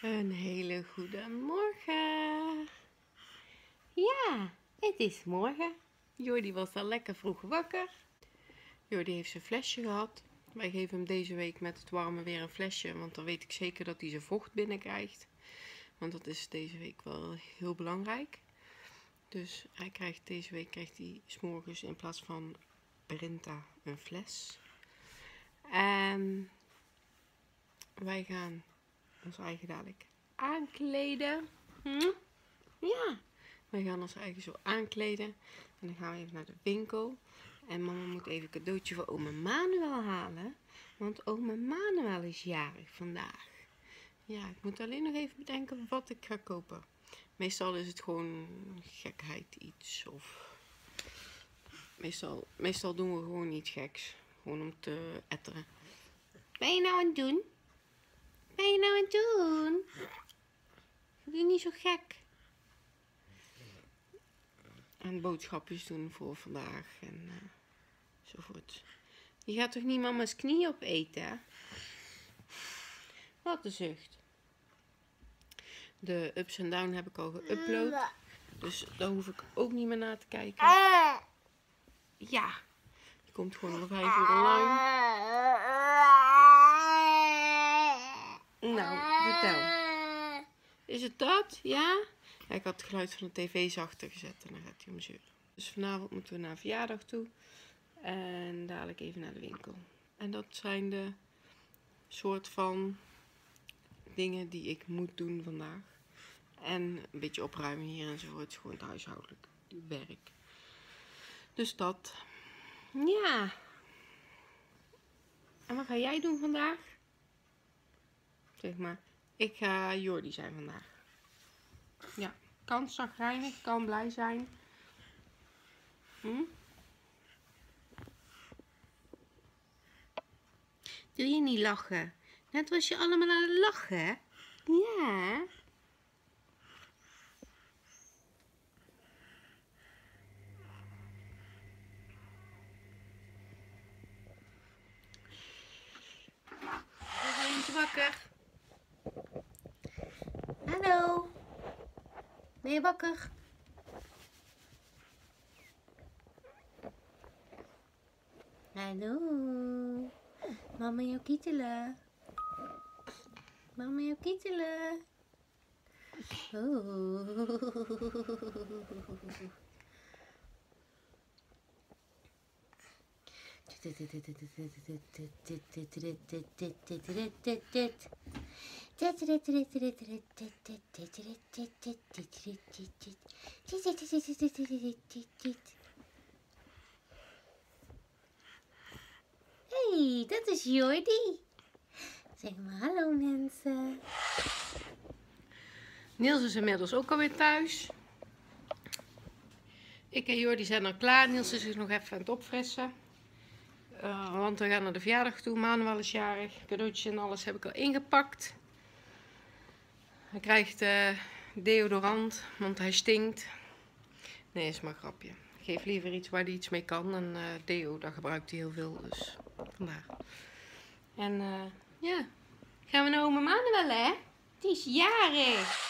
Een hele goede morgen. Ja, het is morgen. Jordi was al lekker vroeg wakker. Jordi heeft zijn flesje gehad. Wij geven hem deze week met het warme weer een flesje, want dan weet ik zeker dat hij zijn vocht binnenkrijgt. Want dat is deze week wel heel belangrijk. Dus deze week krijgt hij 's morgens in plaats van Brinta een fles. En wij gaan ons eigen dadelijk aankleden. Ja, wij gaan ons eigen zo aankleden. En dan gaan we even naar de winkel. En mama moet even een cadeautje voor oma Manuel halen. Want oma Manuel is jarig vandaag. Ja, ik moet alleen nog even bedenken wat ik ga kopen. Meestal is het gewoon gekheid iets. Of meestal doen we gewoon iets geks. Gewoon om te etteren. Wat ben je nou aan het doen? Wat ben je nou aan het doen? Doe je niet zo gek. En boodschapjes doen voor vandaag en enzovoort. Je gaat toch niet mama's knie opeten, hè? Wat een zucht. De ups en down heb ik al geüpload. Dus daar hoef ik ook niet meer naar te kijken. Ja, die komt gewoon nog 5 uur lang. Nou, vertel. Is het dat? Ja? Ja, ik had het geluid van de tv zachter gezet en dan gaat hij om zeuren. Dus vanavond moeten we naar een verjaardag toe. En dadelijk even naar de winkel. En dat zijn de soort van dingen die ik moet doen vandaag. En een beetje opruimen hier enzovoort. Gewoon het huishoudelijk werk. Dus dat. Ja. En wat ga jij doen vandaag? Zeg maar. Ik ga Jordi zijn vandaag. Ja. Kan chagrijnig, kan blij zijn. Doe je niet lachen? Net was je allemaal aan het lachen. Ja. Is eentje wakker? Hallo. Ben je wakker? Hallo. Mama jou kietelen. Mama jou kietelen. Oh. Hey, dat is Jordi. Zeg maar hallo mensen. Niels is inmiddels ook alweer thuis. Ik en Jordi zijn al klaar. Niels is nog even aan het opfrissen. Want we gaan naar de verjaardag toe. Manuel is jarig. Cadeautjes en alles heb ik al ingepakt. Hij krijgt deodorant, want hij stinkt. Nee, is maar een grapje. Ik geef liever iets waar hij iets mee kan. En deo, daar gebruikt hij heel veel. Dus vandaar. En ja, gaan we naar oma Manuel, hè? Die is jarig.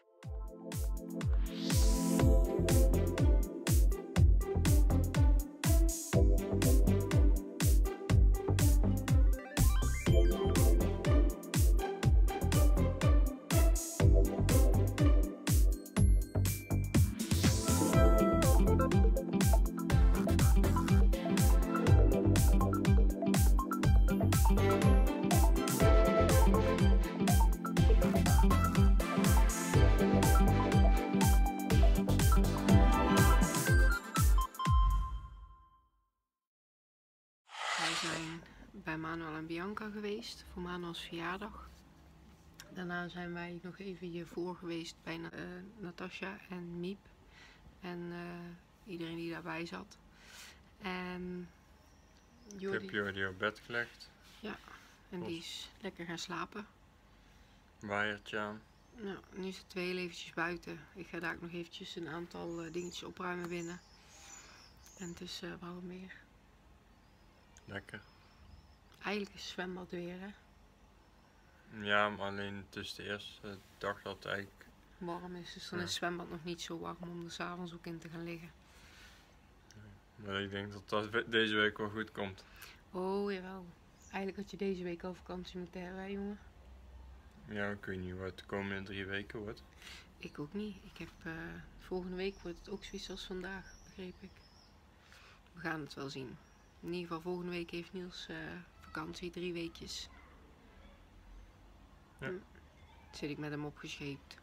Wij zijn bij Manuel en Bianca geweest voor Manuels verjaardag. Daarna zijn wij nog even hiervoor geweest bij Natasja en Miep. En iedereen die daarbij zat. En Jordi... Ik heb Jordi op bed gelegd. Ja, en die is lekker gaan slapen. Waaiertje aan. Nou, nu is het heel eventjes buiten. Ik ga daar ook nog eventjes een aantal dingetjes opruimen binnen. En het is warm weer. Lekker. Eigenlijk is het zwembad weer, hè? Ja, maar alleen tussen de eerste dag dat het eigenlijk... warm is. Dus dan is het zwembad nog niet zo warm om er 's avonds ook in te gaan liggen. Maar ik denk dat dat deze week wel goed komt. Oh, jawel. Eigenlijk had je deze week al vakantie moeten hebben, hè, jongen. Ja, ik weet niet wat het de komende 3 weken wordt. Ik ook niet. Ik heb volgende week wordt het ook zoiets als vandaag, begreep ik. We gaan het wel zien. In ieder geval volgende week heeft Niels vakantie, 3 weekjes. Ja. Zit ik met hem opgescheept.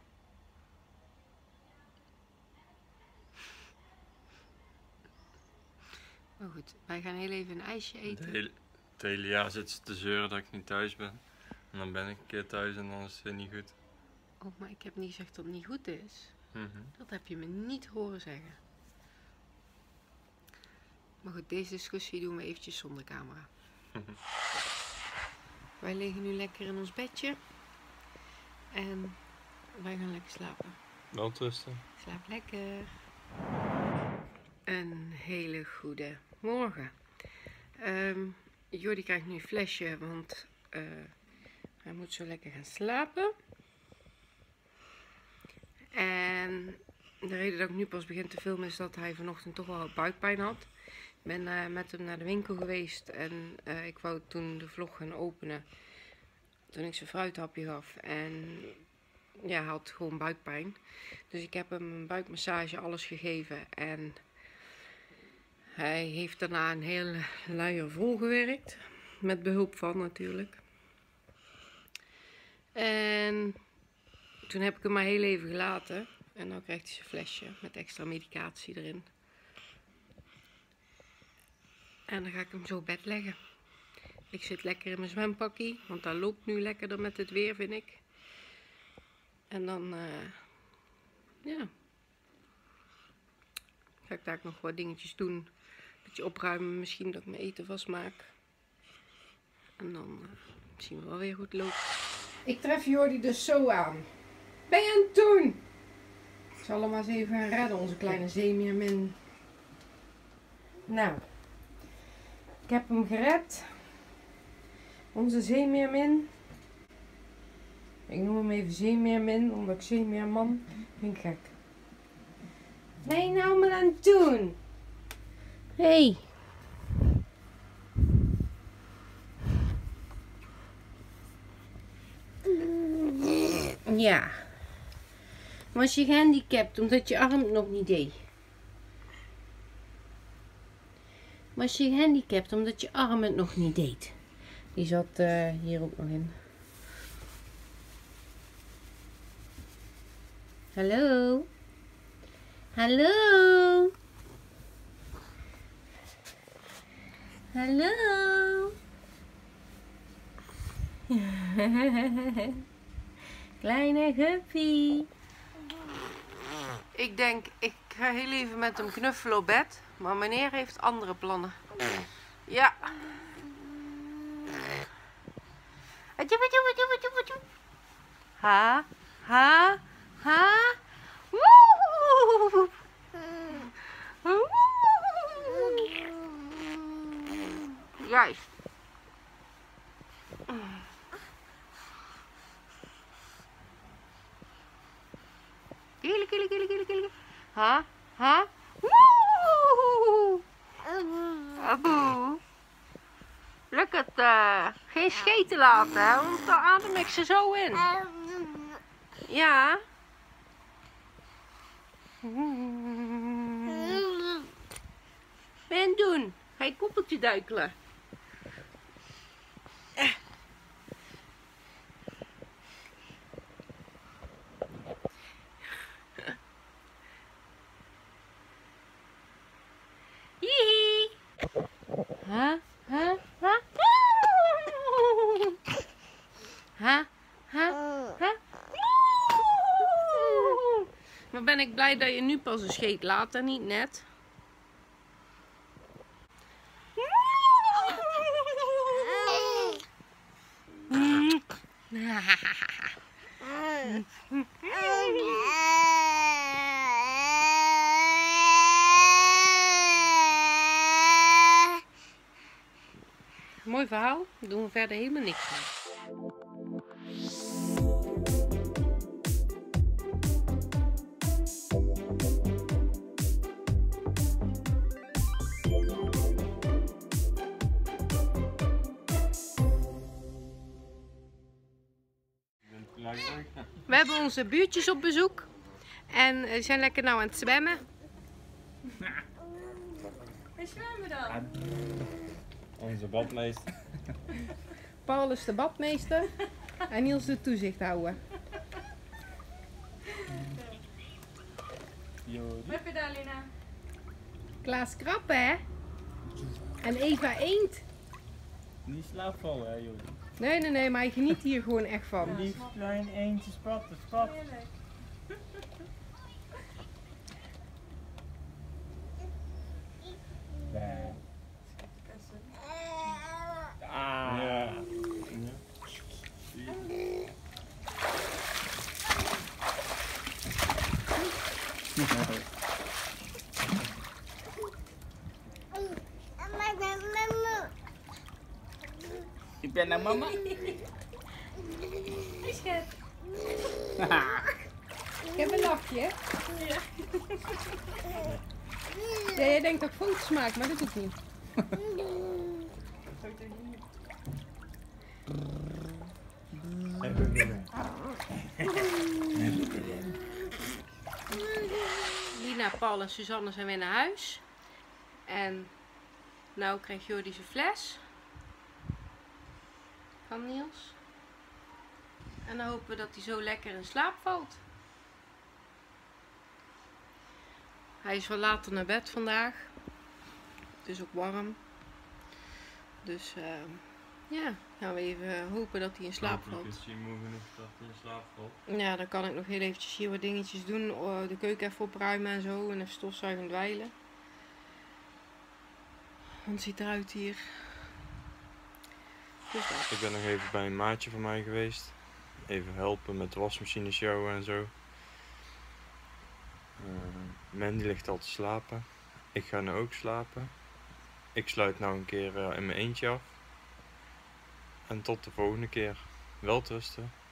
Maar goed, wij gaan heel even een ijsje eten. Het hele jaar zit ze te zeuren dat ik niet thuis ben. En dan ben ik een keer thuis en dan is het weer niet goed. Oh, maar ik heb niet gezegd dat het niet goed is. Mhm. Dat heb je me niet horen zeggen. Maar goed, deze discussie doen we eventjes zonder camera. Wij liggen nu lekker in ons bedje. En wij gaan lekker slapen. Welterusten. Slaap lekker. Een hele goede morgen. Jordi krijgt nu een flesje, want hij moet zo lekker gaan slapen. En de reden dat ik nu pas begin te filmen is dat hij vanochtend toch wel buikpijn had. Ik ben met hem naar de winkel geweest en ik wou toen de vlog gaan openen. Toen ik zijn fruithapje gaf en ja, hij had gewoon buikpijn. Dus ik heb hem een buikmassage, alles gegeven en hij heeft daarna een hele luier vol gewerkt. Met behulp van natuurlijk. En toen heb ik hem maar heel even gelaten. En nu krijgt hij zijn flesje met extra medicatie erin. En dan ga ik hem zo op bed leggen. Ik zit lekker in mijn zwempakkie, want dat loopt nu lekkerder met het weer, vind ik. En dan, ja, ga ik daar nog wat dingetjes doen. Een beetje opruimen, misschien dat ik mijn eten vastmaak. En dan zien we wel weer hoe het loopt. Ik tref Jordi dus zo aan. Ben je aan het doen? Ik zal hem maar eens even gaan redden, onze kleine zeemeermin. Nou, ik heb hem gered. Onze zeemeermin. Ik noem hem even zeemeermin, omdat ik zeemeerman vind ik gek. Wat ben je nou maar aan het doen? Hé. Ja. Was je gehandicapt omdat je arm het nog niet deed? Was je gehandicapt omdat je arm het nog niet deed? Die zat hier ook nog in. Hallo? Hallo? Hallo? Kleine guppy. Ik denk, ik ga heel even met hem knuffelen op bed. Maar meneer heeft andere plannen. Ja. Ha, ha, ha. Woe. Juist. Kille, kille, kille, kille, kille. Ha, ha. Woe. Aboe. Lukt het geen scheten laten, hè, want dan adem ik ze zo in. Ja. Wat ben je aan het doen? Ga je koppeltje duikelen? Hihi. Ha, ha, ha. Ha, ha, ha. Maar ben ik blij dat je nu pas een scheet laat en niet net. Mooi verhaal, daar doen we verder helemaal niks mee. We hebben onze buurtjes op bezoek. En die zijn lekker nou aan het zwemmen. Waar zwemmen dan? Onze badmeester. Paul is de badmeester. En Niels de toezichthouder. Wat heb je daar, Lina? Klaas Krappe, hè? En Eva Eend. Niet slaapvallen, hè, Jordi? Nee, maar hij geniet hier gewoon echt van. Lief klein eentje spatten, spat. Heerlijk. Nee. Ah. Ja. Ik ben naar mama. Schat. Ik heb een lachje. Ja, jij denkt dat ik foto's maak, maar dat doe ik niet. Lina, Paul en Suzanne zijn weer naar huis. En nou krijgt Jordi zijn fles. Van Niels. En dan hopen we dat hij zo lekker in slaap valt. Hij is wel later naar bed vandaag. Het is ook warm. Dus ja, gaan we even hopen dat hij in slaap valt. Is hij moe genoeg dat hij in slaap valt? Ja, dan kan ik nog heel eventjes hier wat dingetjes doen. De keuken even opruimen en zo. En even stofzuigen en dweilen. Want het ziet eruit hier. Dus dat. Ik ben nog even bij een maatje van mij geweest. Even helpen met de wasmachine sjouwen en zo. Mandy ligt al te slapen. Ik ga nu ook slapen. Ik sluit nou een keer in mijn eentje af. En tot de volgende keer. Welterusten.